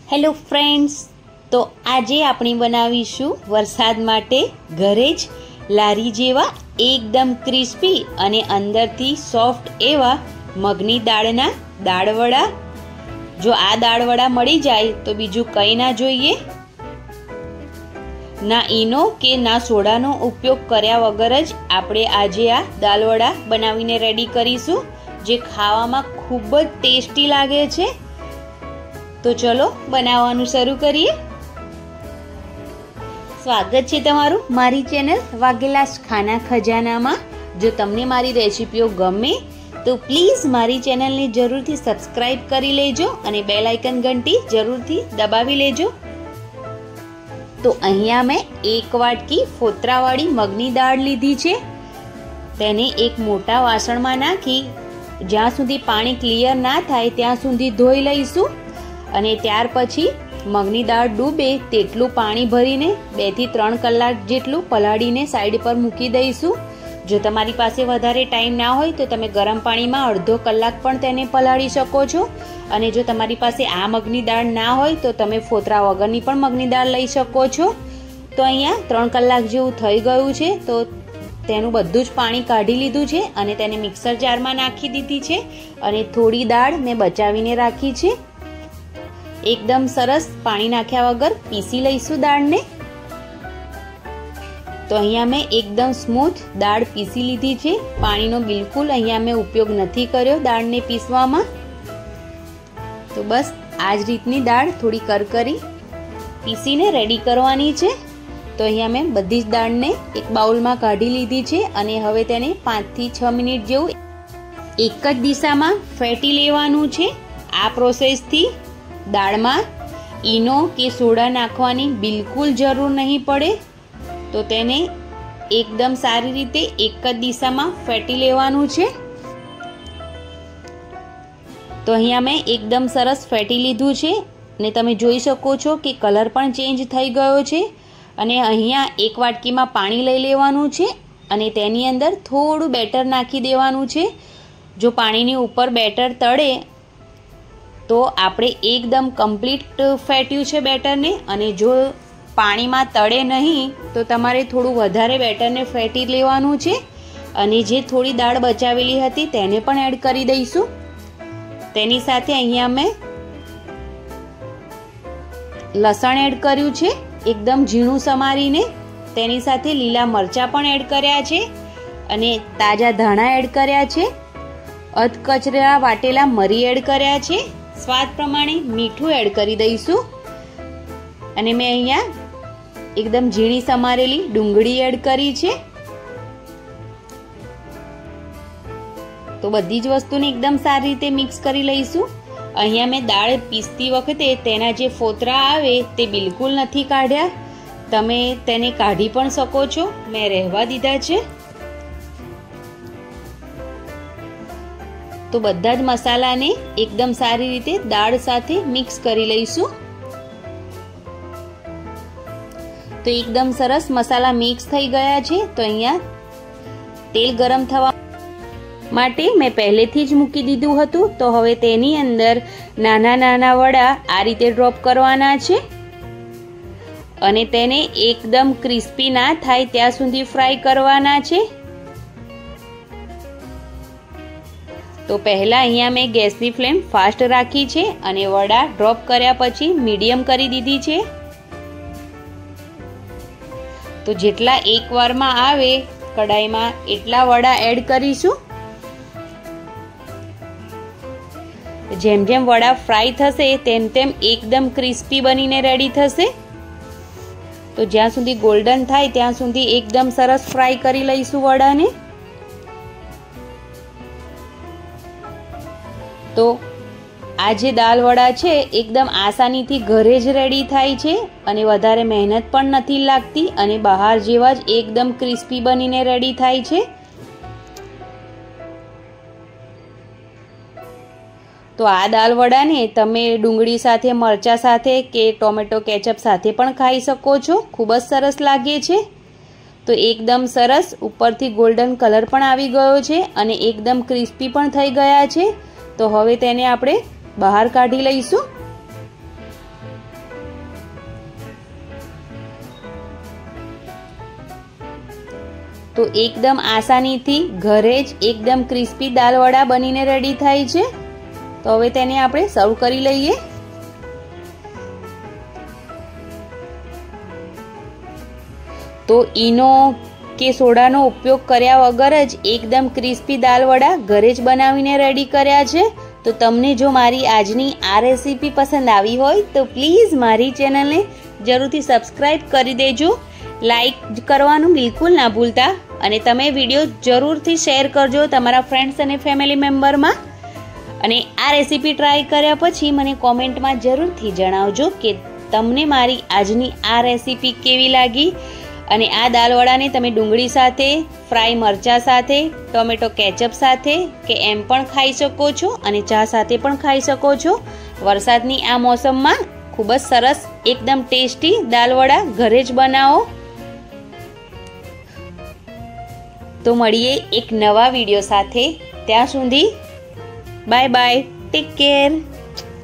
Hello friends, તો આજે આપણે બનાવીશું વરસાદ માટે ઘરે જ લારી જેવા એકદમ ક્રિસ્પી અને અંદરથી સોફ્ટ એવા મગની દાળના દાળવડા। જો આ દાળવડા મળી જાય તો બીજું કંઈ ના જોઈએ। ના ઈનો કે ના સોડાનો ઉપયોગ કર્યા વગર જ આપણે આજે આ દાળવડા બનાવીને રેડી કરીશું, જે ખાવામાં ખૂબ જ ટેસ્ટી લાગે છે। તો ચલો બનાવવાનું શરૂ કરીએ। સ્વાગત છે તમારું મારી ચેનલ વાઘેલા ખાના ખજાનામાં। જો તમને મારી રેસિપીઓ ગમે તો પ્લીઝ મારી ચેનલને જરૂરથી સબસ્ક્રાઇબ કરી લેજો અને બેલ આઇકન ઘંટી જરૂરથી દબાવી લેજો। તો અહીંયા મેં એક વાટકી ફોતરાવાળી મગની દાળ લીધી છે। તેને એક મોટા વાસણમાં નાખી જ્યાં સુધી પાણી ક્લિયર ના થાય ત્યાં સુધી ધોઈ લઈશું અને ત્યાર પછી મગની દાળ ડૂબે તેટલું પાણી ભરીને 2 થી 3 કલાક જેટલું પલાળીને સાઈડ પર મૂકી દઈશું। જો તમારી પાસે વધારે ટાઈમ ના હોય તો તમે ગરમ પાણીમાં અડધો કલાક પણ તેને પલાળી શકો છો, અને જો તમારી પાસે આ મગની દાળ ના હોય તો તમે ફોતરા વગરની પણ મગની દાળ લઈ શકો છો। તો અહીંયા 3 કલાક જેવું થઈ ગયું છે, તો તેનું બધું જ પાણી કાઢી લીધું છે અને તેને મિક્સર જારમાં નાખી દીધી છે અને થોડી દાળ મેં બચાવીને રાખી છે। એકદમ સરસ પાણી નાખ્યા વગર પીસી લઈશું દાળને। તો અહીંયા મેં એકદમ સ્મૂથ દાળ પીસી લીધી છે। પાણીનો બિલકુલ અહીંયા મેં ઉપયોગ નથી કર્યો દાળને પીસવામાં। તો બસ આ જ રીતની દાળ થોડી કરકરી પીસીને રેડી કરવાની છે। તો અહીંયા મેં બધી જ દાળને એક બાઉલમાં કાઢી લીધી છે અને હવે તેને 5 થી 6 મિનિટ જેવું એક જ દિશામાં ફેટી લેવાનું છે। આ પ્રોસેસથી દાળમાં ઈનો કે સોડા નાખવાની બિલકુલ જરૂર નહીં પડે। તો તેને એકદમ સારી રીતે એક જ દિશામાં ફેટી લેવાનું છે। તો અહીંયા મેં એકદમ સરસ ફેટી લીધું છે અને તમે જોઈ શકો છો કે કલર પણ ચેન્જ થઈ ગયો છે। અને અહીંયા એક વાટકીમાં પાણી લઈ લેવાનું છે અને તેની અંદર થોડું બેટર નાખી દેવાનું છે। જો પાણીની ઉપર બેટર તળે તો આપણે એકદમ કમ્પ્લીટ ફેટ્યું છે બેટરને, અને જો પાણીમાં તળે નહીં તો તમારે થોડું વધારે બેટરને ફેટી લેવાનું છે। અને જે થોડી દાળ બચાવેલી હતી તેને પણ એડ કરી દઈશું। તેની સાથે અહીંયા મેં લસણ એડ કર્યું છે એકદમ ઝીણું સમારીને। તેની સાથે લીલા મરચાં પણ એડ કર્યા છે અને તાજા ધાણા એડ કર્યા છે। અધકચરા વાટેલા મરી એડ કર્યા છે। સ્વાદ પ્રમાણે મીઠું એડ કરી દઈશું અને મેં અહીંયા એકદમ ઝીણી સમારેલી ડુંગળી એડ કરી છે। તો બધી જ વસ્તુને એકદમ સારી રીતે મિક્સ કરી લઈશું। અહીંયા મેં દાળ પીસતી વખતે તેના જે ફોતરા આવે તે બિલકુલ નથી કાઢ્યા, તમે તેને કાઢી પણ શકો છો, મેં રહેવા દીધા છે। તો બધા જ મસાલાને એકદમ સારી રીતે દાળ સાથે મિક્સ કરી લઈશું। તો એકદમ સરસ મસાલા મિક્સ થઈ ગયા છે। તો અહીંયા તેલ ગરમ થવા માટે મેં પહેલેથી જ મૂકી દીધું હતું। તો હવે તેની અંદર નાના નાના વડા આ રીતે ડ્રોપ કરવાના છે અને તેને એકદમ ક્રિસ્પી ના થાય ત્યાં સુધી ફ્રાય કરવાના છે। તો પહેલા અહીંયા મેં ગેસની ફ્લેમ ફાસ્ટ રાખી છે અને વડા ડ્રોપ કર્યા પછી મીડિયમ કરી દીધી છે। તો જેટલા એકવારમાં આવે કડાઈમાં એટલા વડા એડ કરીશું। જેમ જેમ વડા ફ્રાય થશે તેમ તેમ એકદમ ક્રિસ્પી બનીને રેડી થશે। તો જ્યાં સુધી ગોલ્ડન થાય ત્યાં સુધી એકદમ સરસ ફ્રાય કરી લઈશું વડાને। તો આ જે દાળ વડા છે એકદમ આસાનીથી ઘરે જ રેડી થાય છે અને વધારે મહેનત પણ નથી લાગતી અને બહાર જેવા જ એકદમ ક્રિસ્પી બનીને રેડી થાય છે। તો આ દાળ વડાને તમે ડુંગળી સાથે, મરચાં સાથે કે ટોમેટો કેચઅપ સાથે પણ ખાઈ શકો છો, ખૂબ જ સરસ લાગે છે। તો એકદમ સરસ ઉપરથી ગોલ્ડન કલર પણ આવી ગયો છે અને એકદમ ક્રિસ્પી પણ થઈ ગયા છે। તો હવે તેને આપણે બહાર કાઢી લઈશું। તો એકદમ આસાનીથી ઘરે જ એકદમ ક્રિસ્પી દાલવડા બનીને રેડી થાય છે. તો હવે તેને આપણે સર્વ કરી લઈએ. તો ઈનો કે સોડાનો ઉપયોગ કર્યા વગર જ એકદમ ક્રિસ્પી દાલવડા ઘરે જ બનાવીને રેડી કર્યા છે. તો તમને જો મારી આજની આ રેસીપી પસંદ આવી હોય તો પ્લીઝ મારી ચેનલને જરૂરથી સબસ્ક્રાઈબ કરી દેજો. લાઈક કરવાનું બિલકુલ ના ભૂલતા અને તમે વિડીયો જરૂરથી શેર કરજો તમારા ફ્રેન્ડ્સ અને ફેમિલી મેમ્બરમાં. અને આ રેસીપી ટ્રાય કર્યા પછી મને કોમેન્ટમાં જરૂરથી જણાવજો કે તમને મારી આજની આ રેસીપી કેવી લાગી. અને આ દાલવડાને તમે ડુંગળી સાથે, ફ્રાય મરચાં સાથે, ટોમેટો કેચઅપ સાથે કે એમ પણ ખાઈ શકો છો અને ચા સાથે પણ ખાઈ શકો છો. વરસાદની આ મોસમમાં ખૂબ જ સરસ એકદમ ટેસ્ટી દાલવડા ઘરે જ બનાવો. તો મળીએ એક નવા વિડીયો સાથે. ત્યાં સુધી બાય બાય, ટેક કેર.